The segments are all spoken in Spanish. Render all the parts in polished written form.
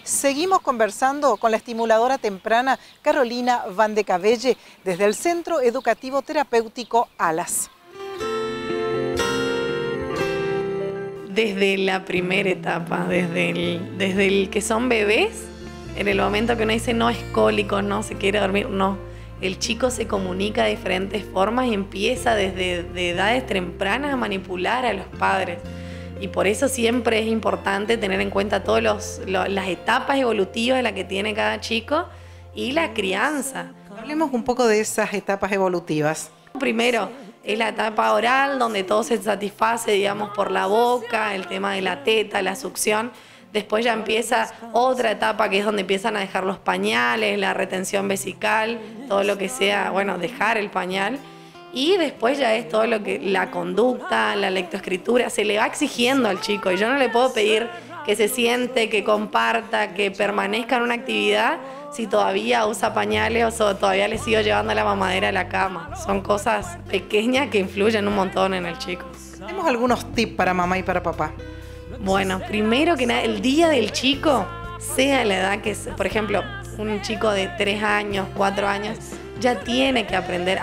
Seguimos conversando con la estimuladora temprana Carolina Van de Cabelle desde el Centro Educativo Terapéutico Alas. Desde la primera etapa, desde el que son bebés, en el momento que uno dice no es cólico, no se quiere dormir, no. El chico se comunica de diferentes formas y empieza desde edades tempranas a manipular a los padres. Y por eso siempre es importante tener en cuenta todas las etapas evolutivas de la que tiene cada chico y la crianza. Hablemos un poco de esas etapas evolutivas. Primero es la etapa oral, donde todo se satisface, digamos, por la boca, el tema de la teta, la succión. Después ya empieza otra etapa que es donde empiezan a dejar los pañales, la retención vesical, todo lo que sea, bueno, dejar el pañal. Y después ya es todo lo que la conducta, la lectoescritura, se le va exigiendo al chico. Y yo no le puedo pedir que se siente, que comparta, que permanezca en una actividad si todavía usa pañales o todavía le sigo llevando la mamadera a la cama. Son cosas pequeñas que influyen un montón en el chico. Tenemos algunos tips para mamá y para papá. Bueno, primero que nada, el día del chico, sea la edad que sea, por ejemplo, un chico de 3 años, 4 años, ya tiene que aprender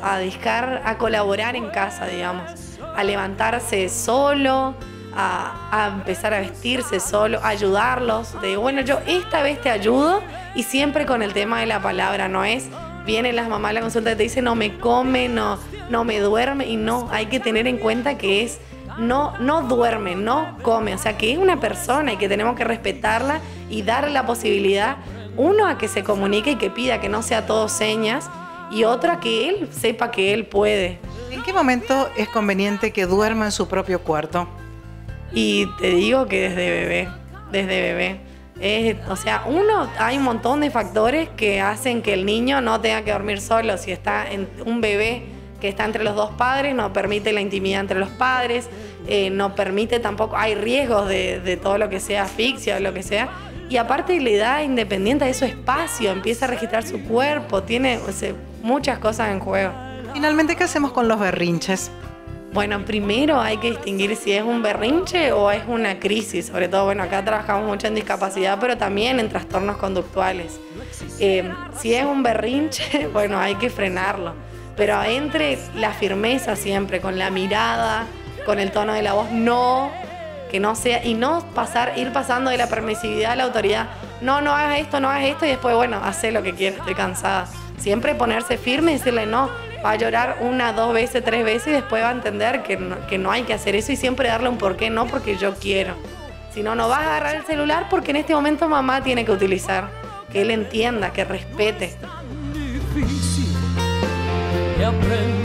a colaborar en casa, digamos, a levantarse solo, a empezar a vestirse solo, a ayudarlos. De bueno, yo esta vez te ayudo, y siempre con el tema de la palabra, no es, vienen las mamás a la consulta y te dicen no me come, no me duerme, y no, hay que tener en cuenta que es no duerme, no come, o sea que es una persona y que tenemos que respetarla y darle la posibilidad, uno, a que se comunique y que pida, que no sea todo señas, y otra, que él sepa que él puede. ¿En qué momento es conveniente que duerma en su propio cuarto? Y te digo que desde bebé. O sea, hay un montón de factores que hacen que el niño no tenga que dormir solo. Si está un bebé que está entre los dos padres, no permite la intimidad entre los padres, no permite tampoco, hay riesgos de todo lo que sea asfixia o lo que sea. Y aparte le da independiente de su espacio, empieza a registrar su cuerpo, tiene muchas cosas en juego. Finalmente, ¿qué hacemos con los berrinches? Bueno, primero hay que distinguir si es un berrinche o es una crisis. Sobre todo, bueno, acá trabajamos mucho en discapacidad, pero también en trastornos conductuales. Si es un berrinche, bueno, hay que frenarlo. Pero entre la firmeza siempre, con la mirada, con el tono de la voz, que no sea, y no ir pasando de la permisividad a la autoridad. No hagas esto, y después, bueno, haz lo que quieras, estoy cansada. Siempre ponerse firme y decirle no. Va a llorar 1, 2 veces, 3 veces y después va a entender que no hay que hacer eso, y siempre darle un por qué, no porque yo quiero. Si no, no vas a agarrar el celular porque en este momento mamá tiene que utilizar. Que él entienda, que respete.